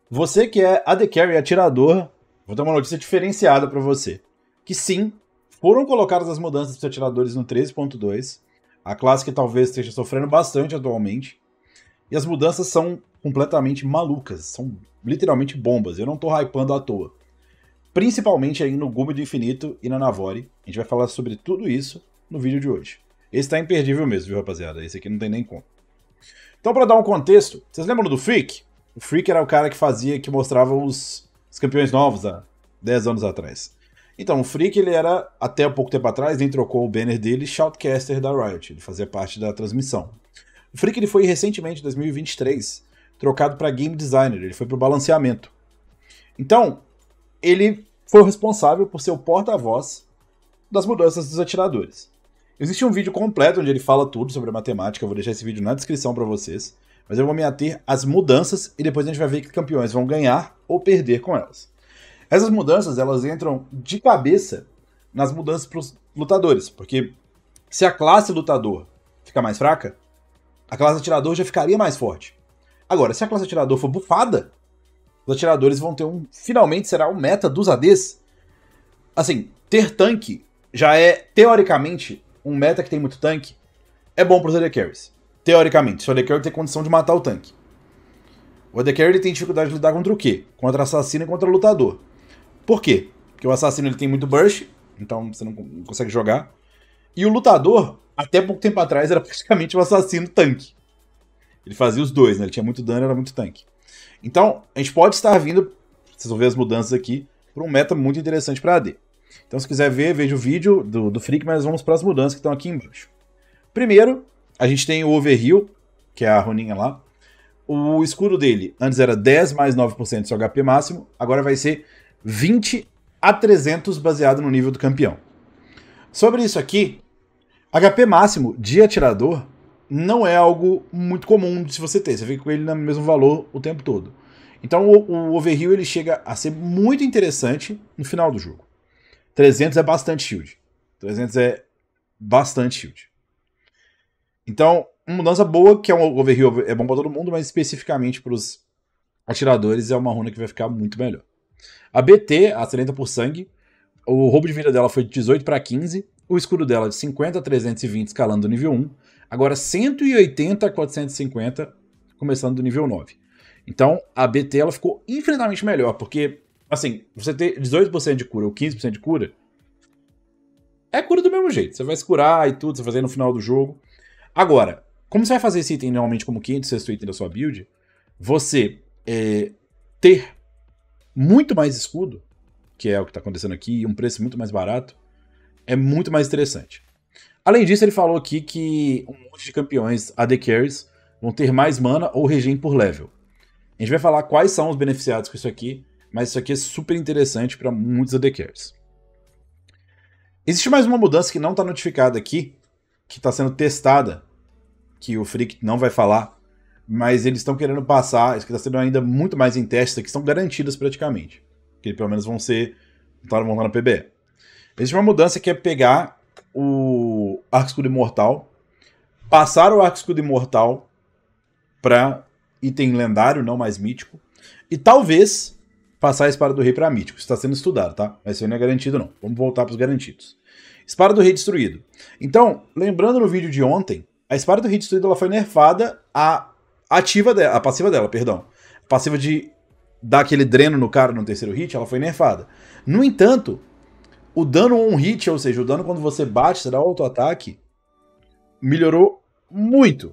Você que é AD Carry atirador, vou dar uma notícia diferenciada pra você. Que sim, foram colocadas as mudanças para os atiradores no 13.2. A classe que talvez esteja sofrendo bastante atualmente. E as mudanças são completamente malucas. São literalmente bombas. Eu não tô hypando à toa. Principalmente aí no Gume do Infinito e na Navori. A gente vai falar sobre tudo isso no vídeo de hoje. Esse tá imperdível mesmo, viu, rapaziada? Esse aqui não tem nem como. Então, pra dar um contexto, vocês lembram do Freak? O Freak era o cara que mostrava os campeões novos há 10 anos atrás. Então, o Freak, ele era, até há pouco tempo atrás, nem trocou o banner dele, Shoutcaster da Riot. Ele fazia parte da transmissão. O Freak, ele foi recentemente, em 2023, trocado para Game Designer. Ele foi para o balanceamento. Então, ele foi o responsável por ser o porta-voz das mudanças dos atiradores. Existe um vídeo completo onde ele fala tudo sobre a matemática. Eu vou deixar esse vídeo na descrição para vocês. Mas eu vou me ater às mudanças e depois a gente vai ver que campeões vão ganhar ou perder com elas. Essas mudanças, elas entram de cabeça nas mudanças para os lutadores. Porque se a classe lutador ficar mais fraca, a classe atirador já ficaria mais forte. Agora, se a classe atirador for bufada, os atiradores vão ter finalmente será o meta dos ADs. Assim, ter tanque já é, teoricamente, um meta que tem muito tanque, é bom para os AD Carries. Teoricamente, se o AD Carry tem condição de matar o tanque. O AD Carry ele tem dificuldade de lidar contra o quê? Contra assassino e contra lutador. Por quê? Porque o assassino ele tem muito burst, então você não consegue jogar. E o lutador, até pouco tempo atrás, era praticamente um assassino tanque. Ele fazia os dois, né? Ele tinha muito dano e era muito tanque. Então, a gente pode estar vindo, vocês vão ver as mudanças aqui, por um meta muito interessante para AD. Então, se quiser ver, veja o vídeo do Freak, mas vamos para as mudanças que estão aqui embaixo. Primeiro, a gente tem o Overheal, que é a runinha lá. O escudo dele, antes era 10 mais 9% do seu HP máximo, agora vai ser 20 a 300 baseado no nível do campeão. Sobre isso aqui, HP máximo de atirador não é algo muito comum de você ter. Você fica com ele no mesmo valor o tempo todo. Então o Overheal ele chega a ser muito interessante no final do jogo. 300 é bastante shield. 300 é bastante shield. Então, uma mudança boa, que é um Overheal é bom para todo mundo, mas especificamente para os atiradores é uma runa que vai ficar muito melhor. A BT, a Acelenta por Sangue, o roubo de vida dela foi de 18 para 15, o escudo dela de 50 a 320 escalando do nível 1, agora 180 a 450 começando do nível 9. Então, a BT ela ficou infinitamente melhor, porque, assim, você ter 18% de cura ou 15% de cura, é cura do mesmo jeito. Você vai se curar e tudo, você vai fazer no final do jogo. Agora, como você vai fazer esse item normalmente como quinto, sexto item da sua build, você ter muito mais escudo, que é o que está acontecendo aqui, e um preço muito mais barato, é muito mais interessante. Além disso, ele falou aqui que um monte de campeões AD Carries vão ter mais mana ou regen por level. A gente vai falar quais são os beneficiados com isso aqui, mas isso aqui é super interessante para muitos AD Carries. Existe mais uma mudança que não está notificada aqui, que está sendo testada, que o Freak não vai falar, mas eles estão querendo passar, isso que está sendo ainda muito mais em teste, que estão garantidas praticamente. Que pelo menos vão estar no PBE. Existe uma mudança que é pegar o Arco Escudo Imortal, passar o Arco Escudo Imortal para item lendário, não mais mítico, e talvez passar a Espada do Rei para mítico. Isso está sendo estudado, tá? Mas isso não é garantido não. Vamos voltar para os garantidos. Espada do Rei Destruído. Então, lembrando no vídeo de ontem, a Espada do Rei Destruído ela foi nerfada, a passiva dela, perdão. A passiva de dar aquele dreno no cara no terceiro hit, ela foi nerfada. No entanto, o dano on hit, ou seja, o dano quando você bate, você dá auto-ataque, melhorou muito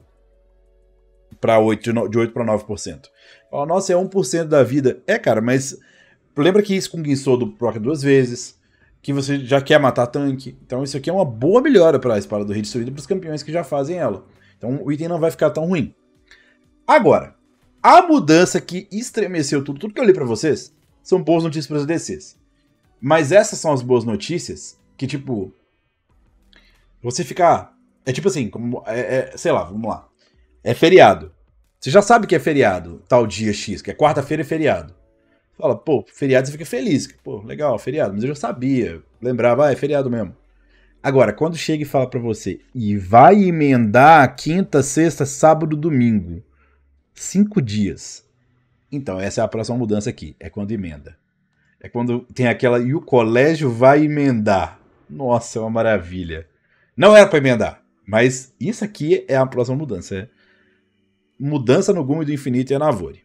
de 8 para 9%. Fala, nossa, é 1% da vida. É, cara, mas lembra que isso com Guinsoodo proca 2 vezes, que você já quer matar tanque. Então isso aqui é uma boa melhora para a Espada do Rei Destruído para os campeões que já fazem ela. Então o item não vai ficar tão ruim. Agora, a mudança que estremeceu tudo que eu li para vocês, são boas notícias para os DCs. Mas essas são as boas notícias que, tipo, você ficar... É tipo assim, sei lá, vamos lá. É feriado. Você já sabe que é feriado, tal dia X, que é quarta-feira é feriado. Fala, pô, feriado você fica feliz. Pô, legal, feriado. Mas eu já sabia, lembrava, é feriado mesmo. Agora, quando chega e fala pra você, e vai emendar quinta, sexta, sábado, domingo, 5 dias, Então, essa é a próxima mudança aqui. É quando emenda. É quando tem aquela... E o colégio vai emendar. Nossa, é uma maravilha. Não era pra emendar. Mas isso aqui é a próxima mudança. É mudança no Gume do Infinito e a Navori.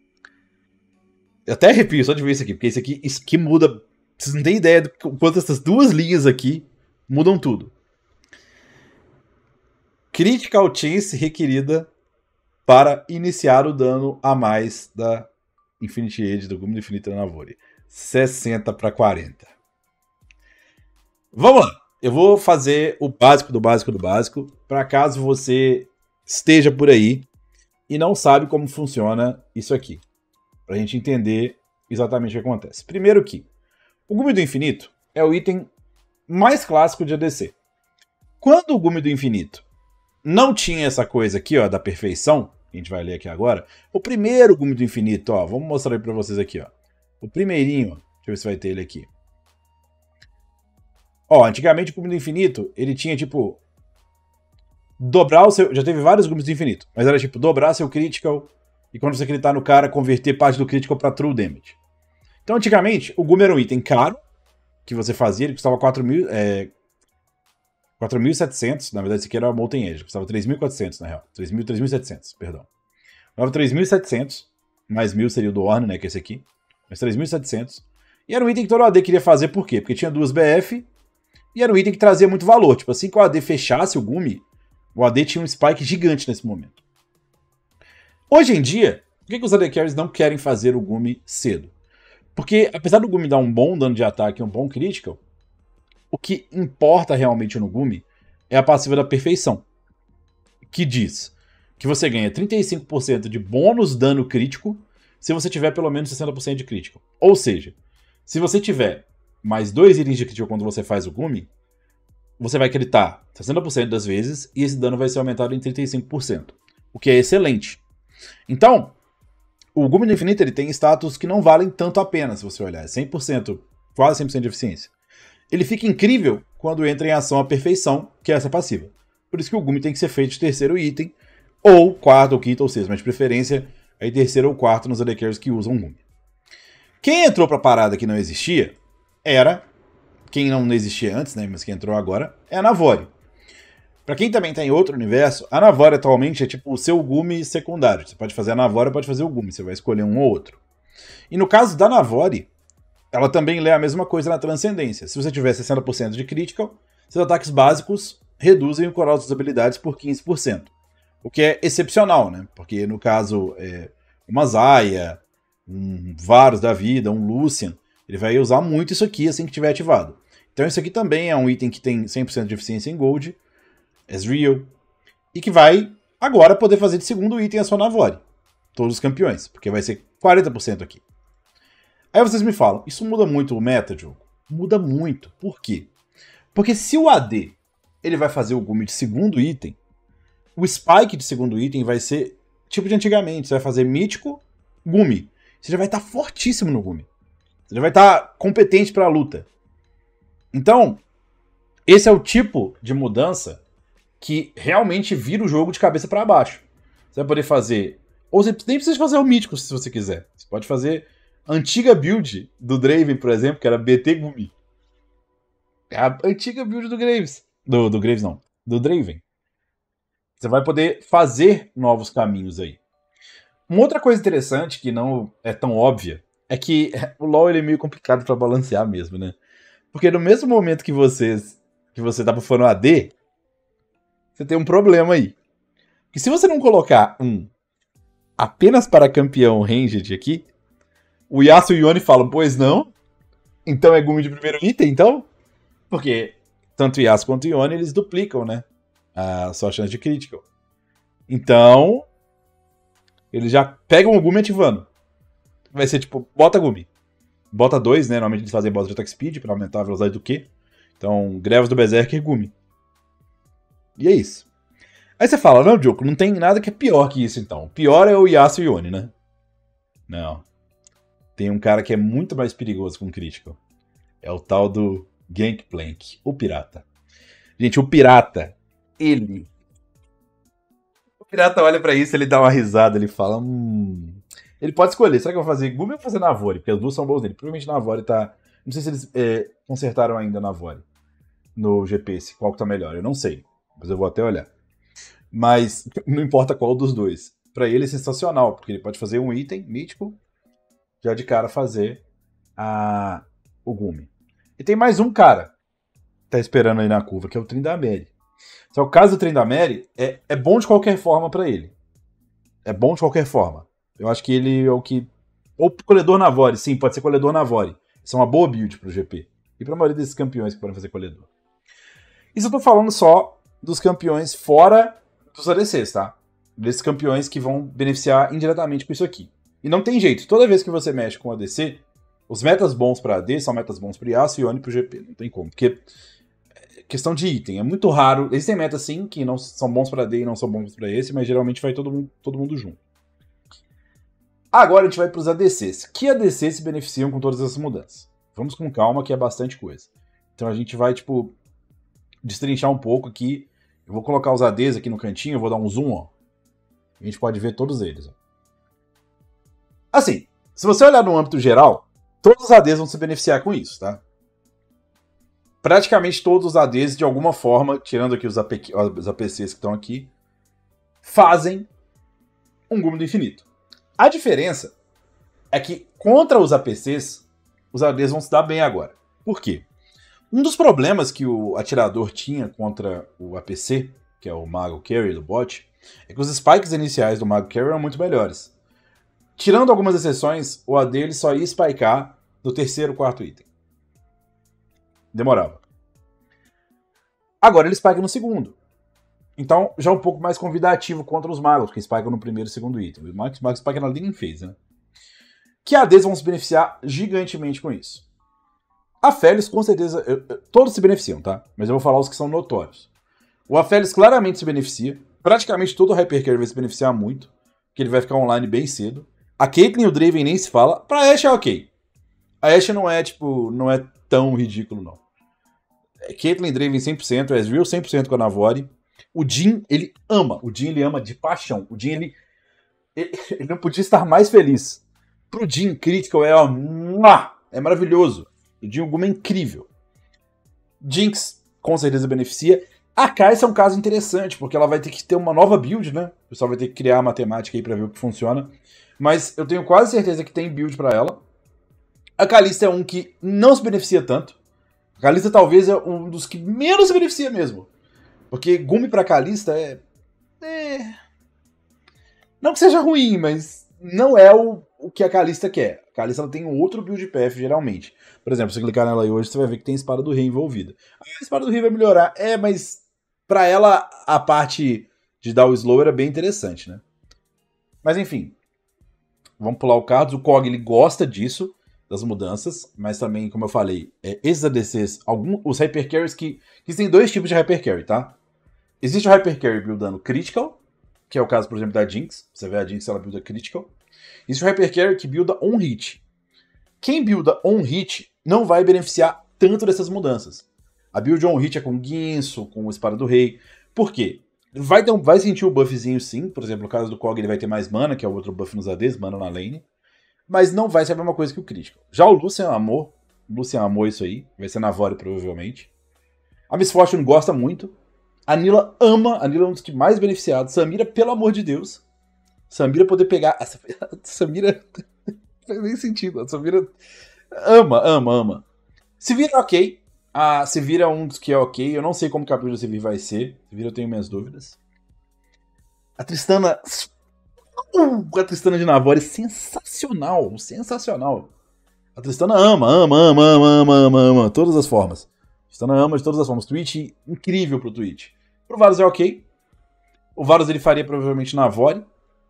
Eu até arrepio só de ver isso aqui. Porque isso aqui muda... Vocês não têm ideia do quanto essas duas linhas aqui mudam tudo. Critical Chance requerida para iniciar o dano a mais da Infinity Edge, do Gume do Infinito e da Navori. 60 para 40. Vamos lá. Eu vou fazer o básico do básico do básico, para caso você esteja por aí e não sabe como funciona isso aqui. Pra gente entender exatamente o que acontece. Primeiro que o Gume do Infinito é o item mais clássico de ADC. Quando o Gume do Infinito não tinha essa coisa aqui, ó, da perfeição, que a gente vai ler aqui agora, o primeiro Gume do Infinito, ó, vamos mostrar aí pra vocês aqui, ó. O primeirinho, deixa eu ver se vai ter ele aqui. Ó, antigamente o Gume do Infinito, ele tinha, tipo, dobrar o seu... Já teve vários Gumes do Infinito, mas era, tipo, dobrar seu critical e quando você gritar no cara, converter parte do critical pra true damage. Então, antigamente, o Gume era um item caro, que você fazia, ele custava 4.700, na verdade, esse aqui era Molten Edge, custava 3.400, na real. 3.700, perdão. Custava 3.700, mais 1.000 seria o do Ornn, né, que é esse aqui. Mas 3.700. E era um item que todo AD queria fazer, por quê? Porque tinha 2 BF, e era um item que trazia muito valor. Tipo, assim que o AD fechasse o Gume, o AD tinha um spike gigante nesse momento. Hoje em dia, por que os AD Carries não querem fazer o Gume cedo? Porque, apesar do Gume dar um bom dano de ataque e um bom critical, o que importa realmente no Gume é a passiva da perfeição, que diz que você ganha 35% de bônus dano crítico se você tiver pelo menos 60% de critical. Ou seja, se você tiver mais 2 itens de critical quando você faz o Gume, você vai critar 60% das vezes e esse dano vai ser aumentado em 35%, o que é excelente. Então, o Gume do Infinito ele tem status que não valem tanto a pena, se você olhar. É 100%, quase 100% de eficiência. Ele fica incrível quando entra em ação a perfeição, que é essa passiva. Por isso que o Gume tem que ser feito de terceiro item, ou quarto, ou quinto, ou sexto, mas de preferência é terceiro ou quarto nos AD Carries que usam Gume. Quem entrou pra parada que não existia era, quem não existia antes, né, mas que entrou agora, é a Navori. Pra quem também tá em outro universo, a Navori atualmente é tipo o seu Gume secundário. Você pode fazer a Navori ou pode fazer o Gume, você vai escolher um ou outro. E no caso da Navori, ela também lê a mesma coisa na Transcendência. Se você tiver 60% de critical, seus ataques básicos reduzem o coral das suas habilidades por 15%. O que é excepcional, né? Porque no caso, uma Zaya, um Varus da vida, um Lucian, ele vai usar muito isso aqui assim que tiver ativado. Então isso aqui também é um item que tem 100% de eficiência em Gold, Ezreal, e que vai agora poder fazer de segundo item a sua Navori. Todos os campeões, porque vai ser 40% aqui. Aí vocês me falam, isso muda muito o meta, jogo? Muda muito. Por quê? Porque se o AD ele vai fazer o Gume de segundo item, o spike de segundo item vai ser tipo de antigamente. Você vai fazer mítico, Gume. Você já vai estar fortíssimo no Gume. Você já vai estar competente para a luta. Então, esse é o tipo de mudança que realmente vira o jogo de cabeça para baixo. Você vai poder fazer... Ou você nem precisa fazer o mítico se você quiser. Você pode fazer a antiga build do Draven, por exemplo, que era BT Gumi. É a antiga build do Graves. Do Graves não. Do Draven. Você vai poder fazer novos caminhos aí. Uma outra coisa interessante, que não é tão óbvia, é que o LoL ele é meio complicado para balancear mesmo, né? Porque no mesmo momento que você tá bufando AD, você tem um problema aí. Que se você não colocar um apenas para campeão ranged aqui, o Yasuo e o Yone falam, pois não? Então é Gume de primeiro item, então? Porque tanto o Yasuo quanto o Yone, eles duplicam, né? A sua chance de critical. Então, eles já pegam o Gume ativando. Vai ser tipo, bota Gume. Bota 2, né? Normalmente eles fazem bota de attack speed pra aumentar a velocidade do Q. Então, Grevas do Berserker, Gume. E é isso. Aí você fala, não, Diogo, não tem nada que é pior que isso, então. O pior é o Yasuo e o Yone, né? Não. Tem um cara que é muito mais perigoso com critical. É o tal do Gangplank, o Pirata. Gente, o Pirata, O Pirata olha pra isso, ele dá uma risada, ele fala, Ele pode escolher, será que eu vou fazer Gumi ou vou fazer Navori? Porque as duas são boas nele. Provavelmente Navori tá... Não sei se eles consertaram ainda Navori no GPS, qual que tá melhor, eu não sei. Mas eu vou até olhar. Mas não importa qual dos dois. Pra ele é sensacional, porque ele pode fazer um item mítico, já de cara fazer o Gumi. E tem mais um cara que tá esperando aí na curva, que é o Tryndamere. Só que o caso do Tryndamere é bom de qualquer forma pra ele. É bom de qualquer forma. Eu acho que ele é o que... Ou Colhedor Navori, sim, pode ser Colhedor Navori. Isso é uma boa build pro GP. E pra maioria desses campeões que podem fazer Colhedor. Isso eu tô falando só dos campeões fora dos ADCs, tá? Desses campeões que vão beneficiar indiretamente com isso aqui. E não tem jeito. Toda vez que você mexe com ADC, os metas bons pra AD são metas bons pro Yasuo e Yone pro GP. Não tem como. Porque questão de item. É muito raro. Existem metas, sim, que não são bons pra AD e não são bons pra esse, mas geralmente vai todo mundo junto. Agora a gente vai pros ADCs. Que ADCs se beneficiam com todas essas mudanças? Vamos com calma, que é bastante coisa. Então a gente vai, tipo, destrinchar um pouco aqui. Eu vou colocar os ADs aqui no cantinho, eu vou dar um zoom, ó. A gente pode ver todos eles, ó. Assim, se você olhar no âmbito geral, todos os ADs vão se beneficiar com isso, tá? Praticamente todos os ADs, de alguma forma, tirando aqui os APCs que estão aqui, fazem um Gumi do Infinito. A diferença é que contra os APCs, os ADs vão se dar bem agora. Por quê? Um dos problemas que o atirador tinha contra o APC, que é o Mago Carry do bot, é que os spikes iniciais do Mago Carry eram muito melhores. Tirando algumas exceções, o AD ele só ia spikear no terceiro, quarto item. Demorava. Agora ele spike no segundo. Então já é um pouco mais convidativo contra os magos, que spikam no primeiro e segundo item. Os magos spikam na linha em phase, né? Que ADs vão se beneficiar gigantemente com isso. A Feliz, com certeza, todos se beneficiam, tá? Mas eu vou falar os que são notórios. O Aphelios claramente se beneficia. Praticamente todo o Hypercarry vai se beneficiar muito, porque ele vai ficar online bem cedo. A Caitlyn e o Draven nem se fala. Pra Ashe é ok. A Ashe não é, tipo, não é tão ridículo, não. Caitlyn e Draven 100%, Ezreal 100% com a Navori. O Jhin, ele ama. O Jhin, ele ama de paixão. O Jhin, ele não podia estar mais feliz. Pro Jhin, Critical é maravilhoso. O Jhin, o Gumi é incrível. Jinx, com certeza beneficia. A Kai'Sa é um caso interessante, porque ela vai ter que ter uma nova build, né? O pessoal vai ter que criar a matemática aí pra ver o que funciona. Mas eu tenho quase certeza que tem build pra ela. A Kalista é um que não se beneficia tanto. A Kalista talvez é um dos que menos se beneficia mesmo. Porque Gumi pra Kalista não que seja ruim, mas não é o que a Kalista quer. A Kalista ela tem um outro build path, geralmente. Por exemplo, se você clicar nela aí hoje, você vai ver que tem a Espada do Rei envolvida. A Espada do Rei vai melhorar. Mas pra ela, a parte de dar o slow era bem interessante, né? Mas enfim. Vamos pular o Cardos. O Kog, ele gosta disso, das mudanças. Mas também, como eu falei, esses ADCs, os Hypercarries que tem dois tipos de Hypercarry, tá? Existe o Hypercarry buildando Critical, que é o caso, por exemplo, da Jinx. Você vê a Jinx, ela builda Critical. Existe o Hypercarry que builda On-Hit. Quem builda On-Hit não vai beneficiar tanto dessas mudanças. A build On-Hit é com Guinso, com o Espada do Rei. Por quê? Vai sentir o buffzinho sim. Por exemplo, no caso do Kog, ele vai ter mais mana, que é o outro buff nos ADs, mana na lane. Mas não vai ser a mesma coisa que o Critical. Já o Lucian amou. Isso aí. Vai ser Navori, provavelmente. A Miss Fortune gosta muito. A Nila ama. A Nila é um dos que mais beneficiados. Samira, pelo amor de Deus. Samira poder pegar... Samira... Não faz nem sentido. A Samira ama. Sivir é ok. A Sivir é um dos que é ok. Eu não sei como que a build da Sivir vai ser. Sivir eu tenho minhas dúvidas. A Tristana... A Tristana de Navori é sensacional. A Tristana ama. Todas as formas. A Tristana ama de todas as formas. Twitch, incrível pro Twitch. Pro Varus é ok. O Varus ele faria provavelmente Navori.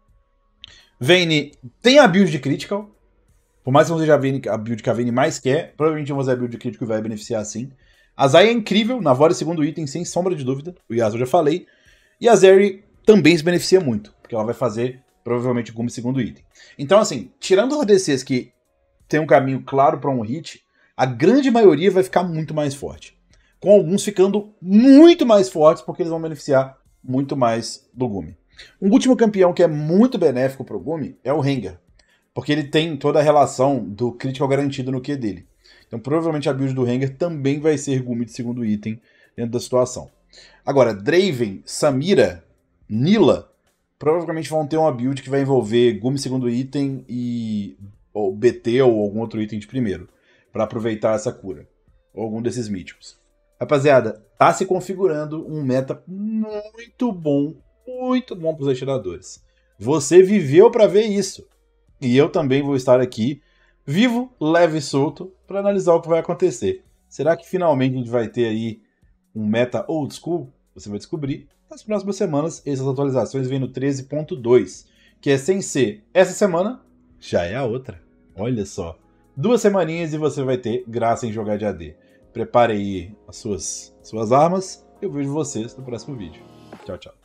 Vayne tem a build de Critical. Por mais que não seja a build que a Vayne mais quer, provavelmente vão fazer a build de Critical e vai beneficiar sim. A Zaya é incrível, Navori segundo item, sem sombra de dúvida. O Yasuo eu já falei. E a Zeri também se beneficia muito, porque ela vai fazer provavelmente o Gumi segundo item. Então assim, tirando os ADCs que tem um caminho claro para um hit, a grande maioria vai ficar muito mais forte. Com alguns ficando muito mais fortes, porque eles vão beneficiar muito mais do Gumi. Um último campeão que é muito benéfico para o Gumi é o Rengar. Porque ele tem toda a relação do critical garantido no Q dele. Então provavelmente a build do Rengar também vai ser Gumi de segundo item dentro da situação. Agora, Draven, Samira, Nila, provavelmente vão ter uma build que vai envolver Gumi segundo item e ou BT ou algum outro item de primeiro, para aproveitar essa cura. Ou algum desses míticos. Rapaziada, tá se configurando um meta muito bom para os atiradores. Você viveu para ver isso. E eu também vou estar aqui, vivo, leve e solto, para analisar o que vai acontecer. Será que finalmente a gente vai ter aí um meta old school? Você vai descobrir nas próximas semanas. Essas atualizações vêm no 13.2, que é sem ser essa semana, já é a outra. Olha só. 2 semaninhas e você vai ter graça em jogar de AD. Prepare aí as suas armas. Eu vejo vocês no próximo vídeo. Tchau, tchau.